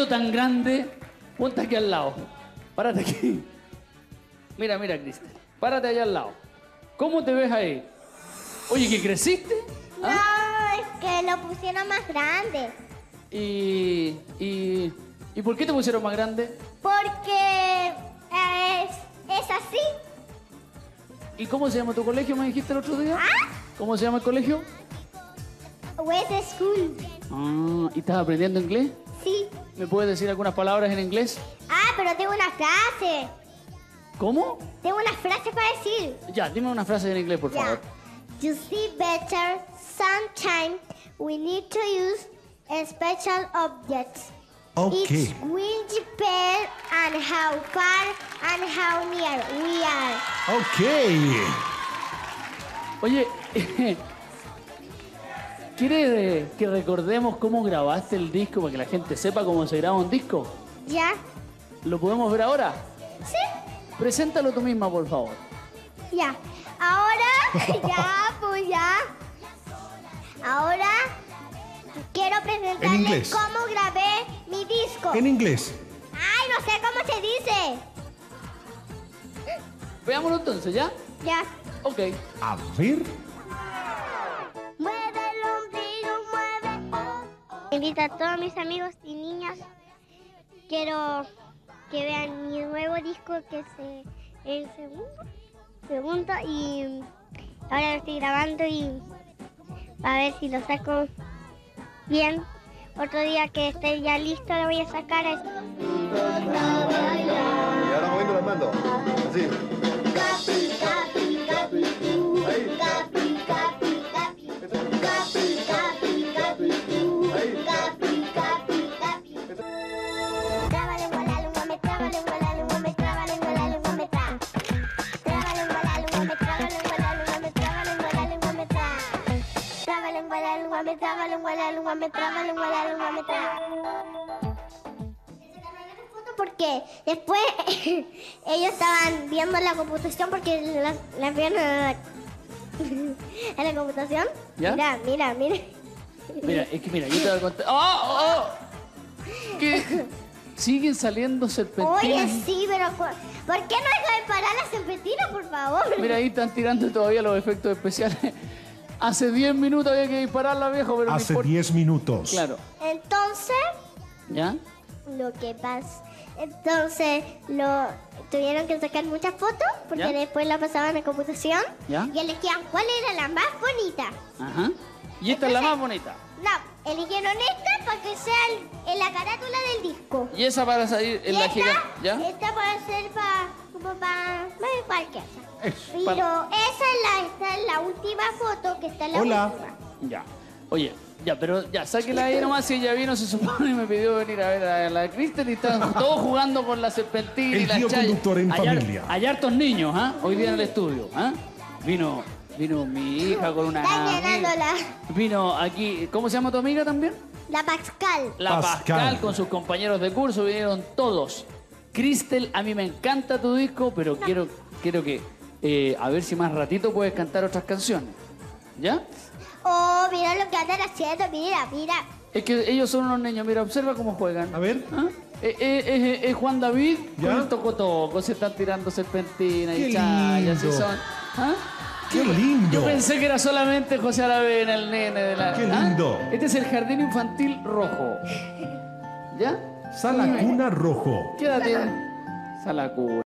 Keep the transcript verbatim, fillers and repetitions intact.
visto tan grande, ponte aquí al lado. Párate aquí. Mira, mira, Cristel. Párate allá al lado. ¿Cómo te ves ahí? Oye, ¿que creciste? ¿Ah? No, es que lo pusieron más grande. ¿Y, y, ¿Y por qué te pusieron más grande? Porque es, es así. ¿Y cómo se llama tu colegio, me dijiste el otro día? ¿Ah? ¿Cómo se llama el colegio? West School. Ah, ¿y estás aprendiendo inglés? Sí. ¿Me puedes decir algunas palabras en inglés? Ah, pero tengo una frase. ¿Cómo? Tengo una frase para decir. Ya, dime una frase en inglés, por Yeah. favor. To see better, sometimes we need to use a special objects. Okay. It will depend on how far and how near we are. Ok. Oye, ¿quieres que recordemos cómo grabaste el disco para que la gente sepa cómo se graba un disco? ¿Ya? ¿Lo podemos ver ahora? Sí. Preséntalo tú misma, por favor. Ya. Ahora, ya, pues ya. Ahora quiero En presentarles inglés. cómo grabé mi disco. En inglés. Ay, no sé cómo se dice. Veámoslo entonces, ¿ya? Ya. Ok. A ver. Mueve el ombligo, mueve. Invito a todos mis amigos y niñas. Quiero que vean mi nuevo disco que es eh, el segundo. Segundo y ahora lo estoy grabando y a ver si lo saco bien. Otro día que esté ya listo lo voy a sacar. Y ahora moviendo las manos. Así. Ahí. Traba lengua, la lengua me traba, lengua, la lengua me traba, lengua, la lengua me traba. Traba lengua, la lengua me traba, lengua, la lengua me traba, lengua, la lengua me traba. Traba lengua, la lengua me traba, lengua, la lengua me traba, lengua, la lengua me traba. Porque después ellos estaban viendo la computación porque la, la vieron en la, en la computación. ¿Ya? Mira, mira, mira. Mira, es que mira, yo te voy a contar. ¡Oh! ¡Oh! ¿Qué? Siguen saliendo serpentinas. Oye, sí, pero cu- ¿por qué no dejan de parar las serpentinas, por favor? Mira, ahí están tirando todavía los efectos especiales. Hace diez minutos había que dispararla, viejo, pero no Hace importa. diez minutos. Claro. Entonces, ¿Ya? lo que pasa, entonces lo tuvieron que sacar muchas fotos porque ¿Ya? después la pasaban a computación ¿Ya? y elegían cuál era la más bonita. Ajá. Y esta es la Entonces- más bonita. No, eligieron esta para que sea el- en la carátula del disco. Y esa para salir en Y la esta, gigante. ¿Ya? esta para ser para, como para, bueno, cualquier cosa. Eso. Pero Para- esa es la, esta es la última foto que está en la Hola. última. Ya. Oye, ya, pero ya, sáquela ahí nomás. Si ella vino, se supone, y me pidió venir a ver a la Cristel y están todos jugando con la serpentina El y la tío chaya. conductor en Hay har- familia. Hay hartos niños, ¿ah? Hoy día en el estudio, ¿ah? Vino, vino mi hija con una Está amiga. llenándola. Vino aquí, ¿cómo se llama tu amiga también? La Pascal. La Pascal. Pascal. Con sus compañeros de curso, vinieron todos. Cristel, a mí me encanta tu disco, pero quiero, quiero que, eh, a ver si más ratito puedes cantar otras canciones. ¿Ya? Oh, mira lo que andan haciendo, mira, mira. Es que ellos son unos niños, mira, observa cómo juegan. A ver. ¿Ah? Eh, eh, eh, eh, Juan David ¿Ya? con el tocotoco, se están tirando serpentina Qué y chayas, lindo. y son. ¿Ah? ¡Qué lindo! Yo pensé que era solamente José Aravena, el nene de la. Qué ¿Ah? lindo. Este es el jardín infantil rojo. ¿Ya? Sala Cuna Rojo. ¿Qué edad tiene? Salacuna.